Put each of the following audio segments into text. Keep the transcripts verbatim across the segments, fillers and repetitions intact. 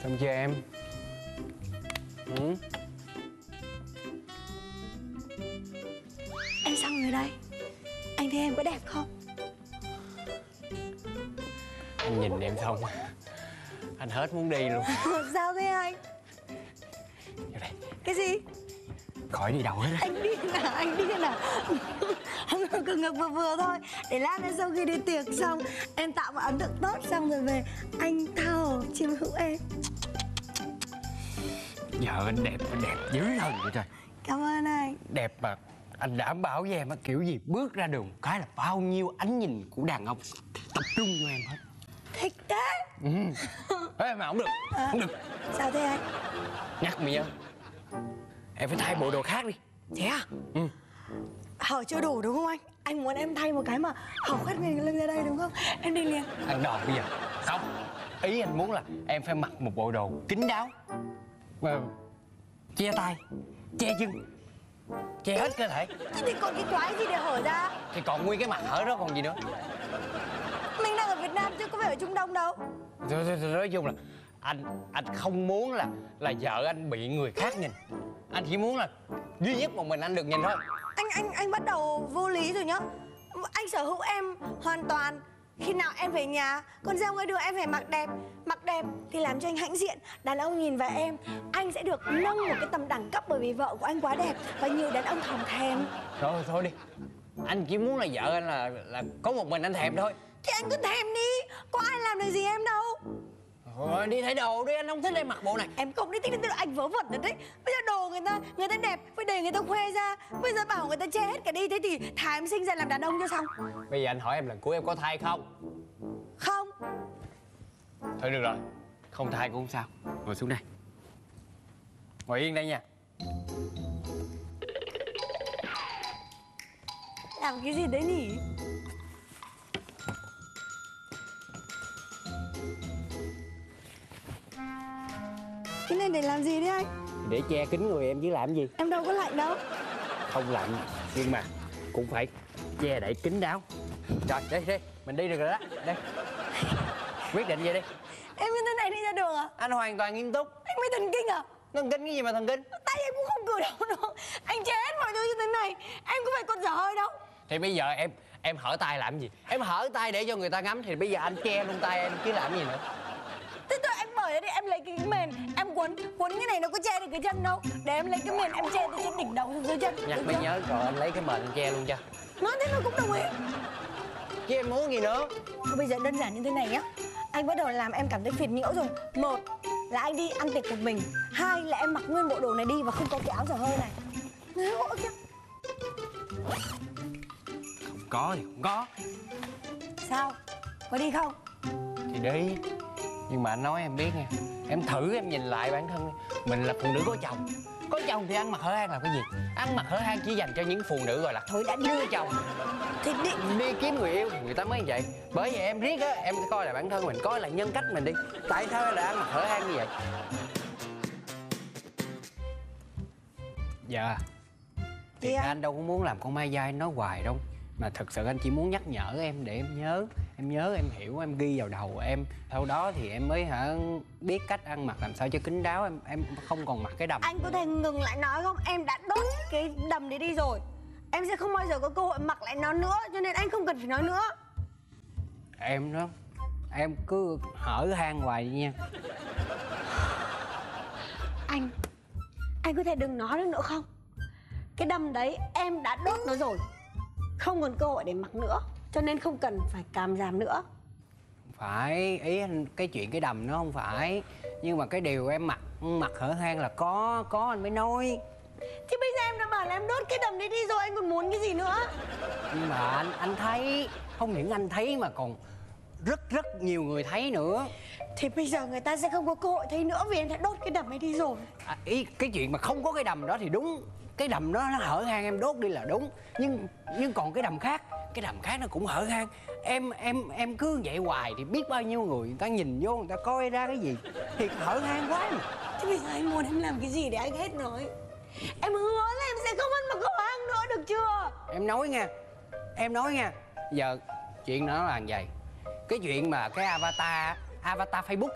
Xong chưa em? Ừ? Em xong rồi đây. Anh thấy em có đẹp không? Anh nhìn em xong anh hết muốn đi luôn. Sao thế anh? Vô đây. Cái gì? Khỏi đi đâu hết á. Anh đi nào, anh đi nào. Ngực ngực vừa vừa thôi. Để lát nữa sau khi đi tiệc xong, em tạo một ấn tượng tốt xong rồi về, anh tha hồ chiếm hữu em. Giờ anh đẹp, anh đẹp dữ thần vậy trời. Cảm ơn anh. Đẹp mà anh đảm bảo với em á, kiểu gì bước ra đường cái là bao nhiêu ánh nhìn của đàn ông tập trung vô em hết. Thích thế. Ừ. Ê mà không được, à, không được. Sao thế anh? Nhắc mình nhớ, em phải thay bộ đồ khác đi. Thế à? Ừ. Hở chưa đủ đúng không anh? Anh muốn em thay một cái mà hở khoét mình lưng ra đây đúng không? Em đi liền. Ăn đòn bây giờ. Không. Ý anh muốn là em phải mặc một bộ đồ kín đáo và che tay, che chân, che hết cơ thể. Thế thì còn cái quái gì để hở ra? Thì còn nguyên cái mặt hở đó còn gì nữa. Mình đang ở Việt Nam chứ có phải ở Trung Đông đâu. Thôi, thôi, thôi, nói chung là anh anh không muốn là là vợ anh bị người khác nhìn. Anh chỉ muốn là duy nhất một mình anh được nhìn thôi. Anh anh anh bắt đầu vô lý rồi nhá. Anh sở hữu em hoàn toàn. Khi nào em về nhà, còn ra ngoài đường em phải mặc đẹp. Mặc đẹp thì làm cho anh hãnh diện. Đàn ông nhìn vào em, anh sẽ được nâng một cái tầm đẳng cấp bởi vì vợ của anh quá đẹp. Và nhiều đàn ông thòm thèm. Thôi thôi đi. Anh chỉ muốn là vợ anh là là có một mình anh thèm thôi. Thì anh cứ thèm đi, có ai làm được gì em đâu. Rồi đi thay đồ đi, anh không thích em mặc bộ này. Em không đi thích thì anh vớ vẩn rồi đấy. Bây giờ đồ người ta, người ta đẹp, phải để người ta khoe ra. Bây giờ bảo người ta che hết cả đi, thế thì thà em sinh ra làm đàn ông cho xong. Bây giờ anh hỏi em lần cuối em có thai không? Không. Thôi được rồi, không thai cũng không sao. Ngồi xuống đây. Ngồi yên đây nha. Làm cái gì đấy nhỉ? Cái này để làm gì đấy anh? Để che kín người em chứ làm gì. Em đâu có lạnh đâu. Không lạnh, nhưng mà cũng phải che đậy kín đáo. Rồi, đây, đây, mình đi được rồi đó. Đây. Quyết định vậy đi. Em như thế này đi ra đường à? Anh hoàn toàn nghiêm túc. Anh mới thần kinh à? Thần kinh cái gì mà thần kinh? Tay em cũng không cử động đâu. Anh che hết mọi thứ như thế này, em có phải con dở hơi đâu. Thì bây giờ em em hở tay làm gì? Em hở tay để cho người ta ngắm thì bây giờ anh che luôn tay em chứ làm gì nữa. Thế thôi em mở ra đi, em lấy cái mền, em quấn, quấn cái này nó có che được cái chân đâu. Để em lấy cái mền em che từ trên đỉnh đầu xuống dưới chân. Nhắc mới nhớ rồi anh lấy cái mền anh che luôn cho. Nói thế nó cũng đồng ý. Chứ em muốn gì nữa? Thôi bây giờ đơn giản như thế này nhá. Anh bắt đầu làm em cảm thấy phiền nhiễu rồi. Một là anh đi ăn tiệc một mình. Hai là em mặc nguyên bộ đồ này đi và không có cái áo dở hơi này. Nói hộ kia. Không có thì không có. Sao? Có đi không? Thì đi. Nhưng mà anh nói em biết nha, em thử em nhìn lại bản thân đi. Mình là phụ nữ có chồng. Có chồng thì ăn mặc hở hang là cái gì? Ăn mặc hở hang chỉ dành cho những phụ nữ gọi là thôi đã đưa chồng. Thì đi. Đi kiếm người yêu người ta mới vậy. Bởi vậy em riết á, em coi lại bản thân mình, coi lại nhân cách mình đi. Tại sao lại ăn mặc hở hang như vậy? Dạ. Thì à? anh đâu có muốn làm con Mai Dai nói hoài đâu. Mà thật sự anh chỉ muốn nhắc nhở em để em nhớ. Em nhớ, em hiểu, em ghi vào đầu em. Sau đó thì em mới hả biết cách ăn mặc làm sao cho kín đáo. Em em không còn mặc cái đầm. Anh có thể ngừng lại nói không? Em đã đốt cái đầm đấy đi rồi. Em sẽ không bao giờ có cơ hội mặc lại nó nữa. Cho nên anh không cần phải nói nữa. Em đó, em cứ hở hang hoài đi nha. Anh Anh có thể đừng nói nữa không? Cái đầm đấy em đã đốt nó rồi. Không còn cơ hội để mặc nữa. Cho nên không cần phải càm giảm nữa. Phải, ý anh cái chuyện cái đầm nó không phải. Nhưng mà cái điều em mặc mặc hở hang là có, có anh mới nói. Thì bây giờ em đã bảo là em đốt cái đầm đấy đi rồi, anh còn muốn cái gì nữa? Nhưng mà anh anh thấy, không những anh thấy mà còn rất rất nhiều người thấy nữa. Thì bây giờ người ta sẽ không có cơ hội thấy nữa vì em đã đốt cái đầm ấy đi rồi. À, ý cái chuyện mà không có cái đầm đó thì đúng. Cái đầm đó nó hở hang em đốt đi là đúng. Nhưng nhưng còn cái đầm khác, cái đầm khác nó cũng hở hang. Em em em cứ vậy hoài thì biết bao nhiêu người người ta nhìn vô người ta coi ra cái gì thì hở hang quá mà. Thế bây giờ anh muốn em làm cái gì để anh hết nói? Em hứa là em sẽ không ăn mặc hở hang nữa được chưa? Em nói nha, em nói nha. Giờ chuyện nó là vậy. Cái chuyện mà cái avatar avatar Facebook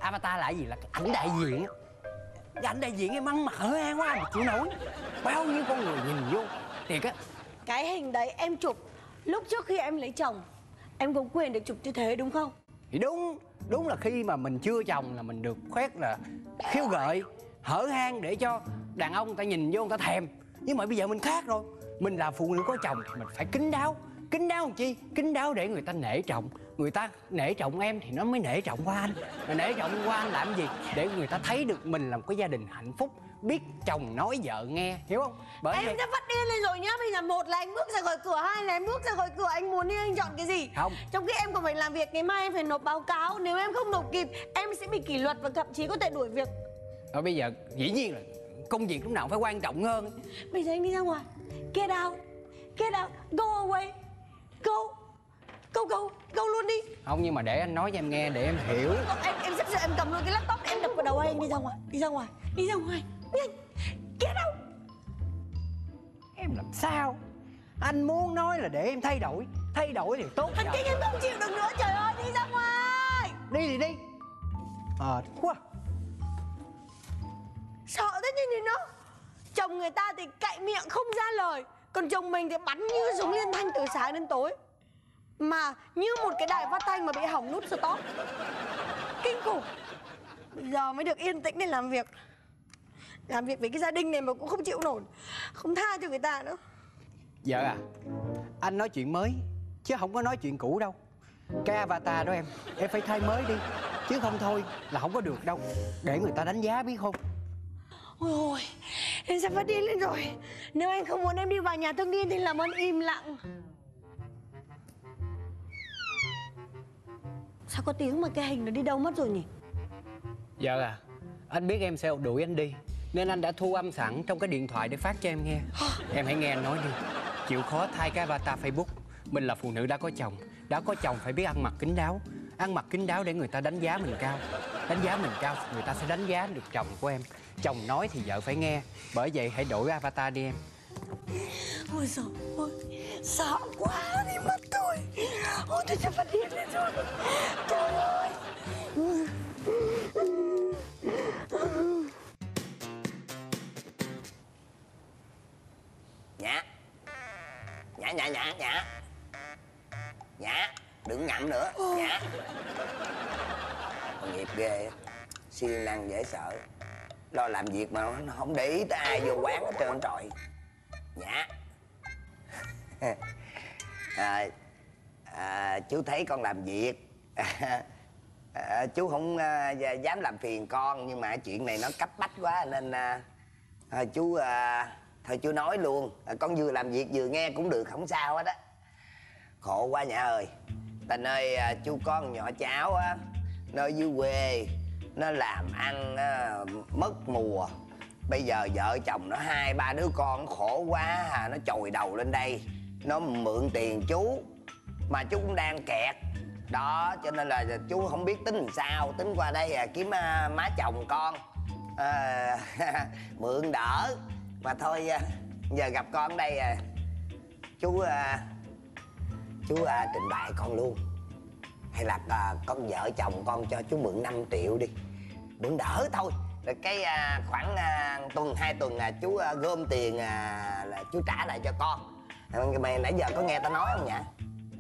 Avatar là cái gì? Là cái ảnh đại diện. Cái ảnh đại diện em ăn mặc hở hang quá mà chịu nổi. Bao nhiêu con người nhìn vô thiệt á. Cái hình đấy em chụp lúc trước khi em lấy chồng. Em có quyền được chụp như thế đúng không? Thì đúng, đúng là khi mà mình chưa chồng là mình được khoét là khiêu gợi, hở hang để cho đàn ông người ta nhìn vô người ta thèm. Nhưng mà bây giờ mình khác rồi. Mình là phụ nữ có chồng thì mình phải kín đáo. Kín đáo làm chi? Kín đáo để người ta nể trọng. Người ta nể trọng em thì nó mới nể trọng qua anh. Mà nể trọng qua anh làm gì? Để người ta thấy được mình là một cái gia đình hạnh phúc, biết chồng nói vợ nghe, hiểu không? Bởi Em vậy đã phát điên lên rồi nhá. Bây giờ một là anh bước ra khỏi cửa, hai là em bước ra khỏi cửa. Anh muốn đi anh chọn cái gì? Không. Trong khi em còn phải làm việc, ngày mai em phải nộp báo cáo. Nếu em không nộp kịp em sẽ bị kỷ luật và thậm chí có thể đuổi việc. Rồi bây giờ dĩ nhiên là công việc lúc nào cũng phải quan trọng hơn. Bây giờ anh đi ra ngoài. Get out. Get out. Go away. Go. Go go. Go luôn đi. Không, nhưng mà để anh nói cho em nghe để em hiểu. Em em sắp sửa em cầm luôn cái laptop em đập vào đầu anh. Đi ra ngoài. Đi ra ngoài. Đi ra ngoài. Nhanh. Get out. Em làm sao? Anh muốn nói là để em thay đổi. Thay đổi thì tốt. Anh kinh em không chịu được nữa. Trời ơi, đi ra ngoài. Đi thì đi. Ờ à, quá. Sợ thế chứ gì nữa. Chồng người ta thì cậy miệng không ra lời. Còn chồng mình thì bắn như súng liên thanh từ sáng đến tối. Mà như một cái đài phát thanh mà bị hỏng nút stop. Kinh khủng. Bây giờ mới được yên tĩnh để làm việc. Làm việc với cái gia đình này mà cũng không chịu nổi. Không tha cho người ta nữa. Vợ à, anh nói chuyện mới chứ không có nói chuyện cũ đâu. Cái avatar đó em, em phải thay mới đi. Chứ không thôi là không có được đâu. Để người ta đánh giá biết không? Ôi ôi, em sắp phát điên lên rồi. Nếu anh không muốn em đi vào nhà thương điên thì làm ơn im lặng. Sao có tiếng mà cái hình nó đi đâu mất rồi nhỉ? Vợ à, anh biết em sẽ đuổi anh đi, nên anh đã thu âm sẵn trong cái điện thoại để phát cho em nghe. Em hãy nghe anh nói đi. Chịu khó thay cái avatar Facebook. Mình là phụ nữ đã có chồng. Đã có chồng phải biết ăn mặc kín đáo. Ăn mặc kín đáo để người ta đánh giá mình cao. Đánh giá mình cao, người ta sẽ đánh giá được chồng của em. Chồng nói thì vợ phải nghe. Bởi vậy hãy đổi avatar đi em. Ôi giời ơi, sợ quá đi mất tôi. Ôi tôi sắp phát điên lên rồi. Trời ơi. Nhã. Nhã nhã nhã nhã. Nhã, đừng ngậm nữa. Nhã. Tội nghiệp ghê, siêng năng dễ sợ. Lo làm việc mà nó không để ý tới ai vô quán hết trơn trọi. Nhã. à, à, chú thấy con làm việc. à, chú không à, dám làm phiền con, nhưng mà chuyện này nó cấp bách quá nên à, à, chú à, thôi chú nói luôn. à, con vừa làm việc vừa nghe cũng được, không sao hết á. Khổ quá Nhã ơi. Tình ơi, à, chú có con nhỏ cháu á, nó dưới quê nó làm ăn á, mất mùa. Bây giờ vợ chồng nó hai ba đứa con khổ quá à, nó chồi đầu lên đây nó mượn tiền chú mà chú cũng đang kẹt đó, cho nên là chú không biết tính làm sao. Tính qua đây à, kiếm à, má chồng con à, mượn đỡ mà thôi. À, giờ gặp con ở đây à, chú à, chú à, trình bày con luôn. Hay là à, con vợ chồng con cho chú mượn năm triệu đi, mượn đỡ thôi. Rồi cái à, khoảng à, tuần hai tuần à, chú à, gom tiền à, là chú trả lại cho con. à, Mày nãy giờ có nghe tao nói không Nhã?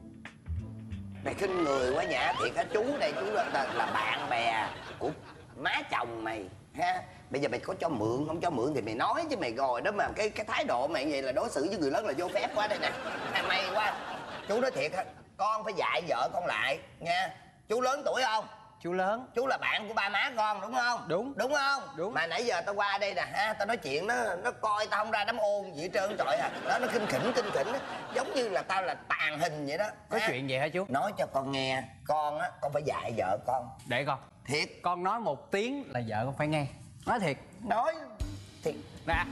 Mày khinh người quá Nhã, thiệt á. Chú đây chú là, là, là bạn bè của má chồng mày ha. Bây giờ mày có cho mượn không cho mượn thì mày nói chứ, mày rồi đó mà cái cái thái độ mày vậy là đối xử với người lớn là vô phép quá đây nè. À, may quá. Chú nói thiệt á, con phải dạy vợ con lại nha. Chú lớn tuổi không? Chú lớn. Chú là bạn của ba má con đúng không? Đúng. Đúng không? Đúng. Mà nãy giờ tao qua đây nè ha, tao nói chuyện nó nó coi tao không ra đám ôn gì hết trơn trọi à. Đó, nó khinh khỉnh khinh khỉnh giống như là tao là tàn hình vậy đó. Có ha? chuyện gì hả chú? Nói cho con nghe, con á, con phải dạy vợ con. Để con. Thiệt. Con nói một tiếng là vợ con phải nghe. Nói thiệt. Nói thiệt. Nè,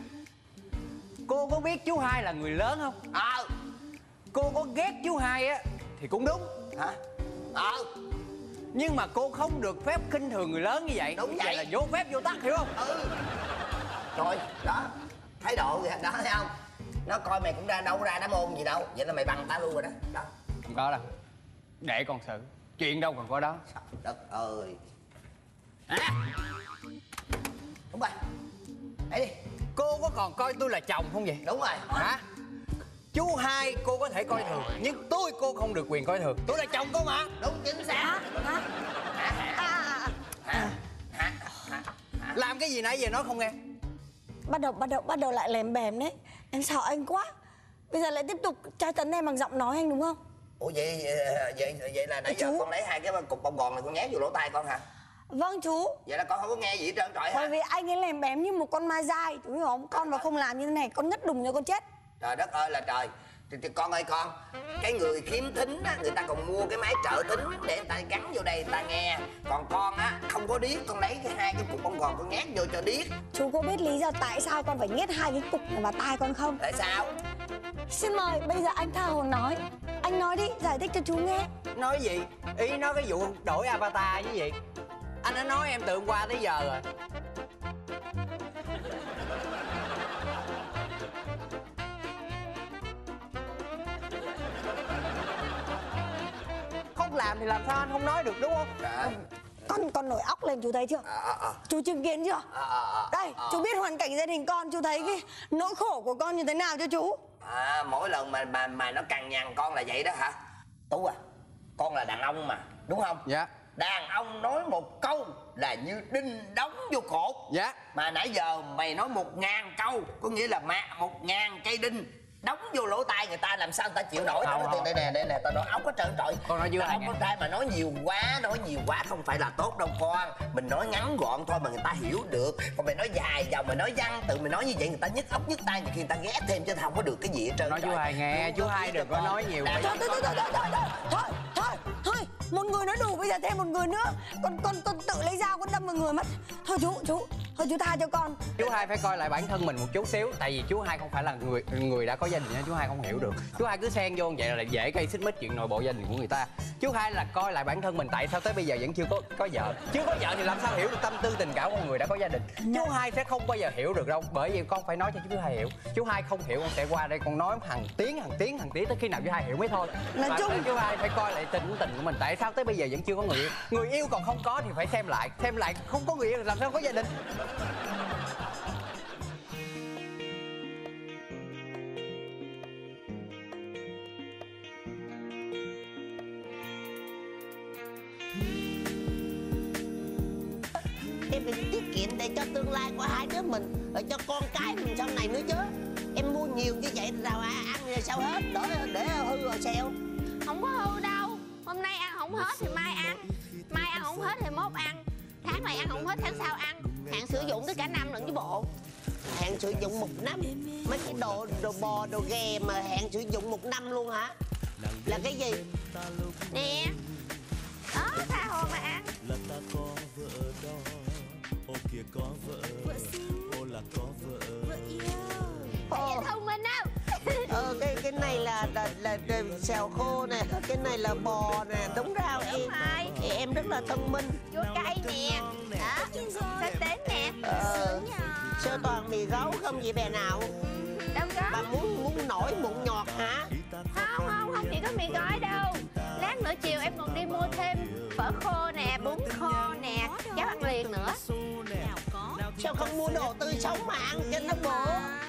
cô có biết chú Hai là người lớn không? Ờ. Cô có ghét chú Hai á thì cũng đúng. Hả? Ờ. Nhưng mà cô không được phép khinh thường người lớn như vậy. Đúng vậy. Vậy là vô phép vô tắc, hiểu không? Ừ. Rồi, đó. Thái độ kìa, đó thấy không? Nó coi mày cũng ra đâu ra đám ôn gì đâu. Vậy là mày bằng tao luôn rồi đó. Đó. Không có đâu. Để con xử. Chuyện đâu còn có đó. Trời đất ơi. À, Đúng rồi. Để đi. cô có còn coi tôi là chồng không vậy? Đúng rồi. Hả? Chú hai cô có thể coi thường, nhưng tôi cô không được quyền coi thường. Tôi là chồng cô mà. Đúng chính xác. Hả? Hả? À, à, à. Làm cái gì nãy giờ nói không nghe? Bắt đầu bắt đầu bắt đầu lại lèm bèm đấy. Em sợ anh quá. Bây giờ lại tiếp tục tra tấn em bằng giọng nói anh đúng không? Ủa vậy vậy vậy là nãy giờ Chú. con lấy hai cái cục bông gòn này con nhét vô lỗ tai con hả? Vâng chú. Vậy là con không có nghe gì hết trơn trọi hả? Bởi vì anh ấy lèm bém như một con ma dai, chú hiểu không? Con mà không làm như thế này con ngất đùng cho con chết. Trời đất ơi là trời. Thì, thì con ơi con, cái người khiếm thính á, người ta còn mua cái máy trợ thính để người ta gắn vô đây người ta nghe. Còn con á, không có điếc, con lấy cái hai cái cục bông gòn con nhét vô cho điếc. Chú có biết lý do tại sao con phải nhét hai cái cục này vào tai con không? Tại sao? Xin mời bây giờ anh tha hồ nói. Anh nói đi, giải thích cho chú nghe. Nói gì? Ý nói cái vụ đổi avatar chứ gì? Anh đã nói em từ hôm qua tới giờ rồi. Không làm thì làm sao anh không nói được đúng không? Trời. Con con nổi óc lên chú thấy chưa? À, à, à. Chú chứng kiến chưa? À, à, à. Đây, chú biết hoàn cảnh gia đình con, chú thấy cái nỗi khổ của con như thế nào cho chú? À, mỗi lần mà mà mà nó cằn nhằn con là vậy đó hả? Tú à, con là đàn ông mà, đúng không? Dạ. Đàn ông nói một câu là như đinh đóng vô cột. Dạ. Mà nãy giờ mày nói một ngàn câu, có nghĩa là mạ một ngàn cây đinh đóng vô lỗ tai người ta, làm sao người ta chịu nổi? Tao nói tiền đây nè, đây nè, tao nói ốc hết trơn trọi. Con nói với ai Ông nghe? con trai mà nói nhiều quá, nói nhiều quá không phải là tốt đâu con. Mình nói ngắn gọn thôi mà người ta hiểu được. Còn mày nói dài dòng, mày nói văn tự, mày nói như vậy người ta nhức óc nhức tai, nhiều khi người ta ghét thêm chứ không có được cái gì hết trơn. Nói chú hai nghe, chú hai đừng có nói nhiều. Thôi, thôi, thôi, thôi, thôi, thôi, thôi, thôi, thôi, thôi, một người nói đủ, bây giờ thêm một người nữa. Con, con, con tự lấy dao con đâm vào người mất. Thôi chú, chú, thôi chú tha cho con. Chú hai phải coi lại bản thân mình một chút xíu. Tại vì chú hai không phải là người người đã có gia đình nên chú hai không hiểu được. Chú hai cứ xen vô vậy là dễ gây xích mích chuyện nội bộ gia đình của người ta. Chú hai là coi lại bản thân mình, tại sao tới bây giờ vẫn chưa có có vợ. Chưa có vợ thì làm sao hiểu được tâm tư tình cảm của người đã có gia đình. Chú hai sẽ không bao giờ hiểu được đâu. Bởi vì con phải nói cho chú hai hiểu. Chú hai không hiểu con sẽ qua đây con nói hàng tiếng hàng tiếng hàng tiếng tới khi nào chú hai hiểu mới thôi. Nói Và chung- chú hai phải coi lại tình tình của mình. Tại sao tới bây giờ vẫn chưa có người yêu. Người yêu còn không có thì phải xem lại. Xem lại không có người yêu thì làm sao có gia đình. Em phải tiết kiệm để cho tương lai của hai đứa mình, rồi cho con cái mình sau này nữa chứ. Em mua nhiều như vậy nào à, ăn rồi sao hết, đỡ để hư rồi sao? Không có hư đâu. Hôm nay ăn không hết thì mai ăn, mai ăn không hết thì mốt ăn, tháng này ăn không hết tháng sau ăn. Hạn sử dụng tới cả năm lận chứ bộ. Hạn sử dụng một năm? Mấy cái đồ đồ bò đồ ghè mà hạn sử dụng một năm luôn hả? Là cái gì? Nè, đó, tha hồ mà ăn. Là ta có vợ đó, ô kia có vợ, ô là có vợ. Tại vì thông minh đâu. Ờ, cái cái này là là, là, là xào khô nè, cái này là bò nè, đúng rau Đúng em. rồi. Thì em rất là thông minh. Chua cay nè, đó, sa tế nè. Ờ, sơ toàn mì gấu không vậy bè nào? Đâu Bà có. muốn muốn nổi mụn nhọt hả? Không, không, không chỉ có mì gói đâu. Lát nữa chiều em còn đi mua thêm phở khô nè, bún khô nè, cháo ăn liền nữa. Sao không mua đồ tươi sống mà ăn cho nó bổ?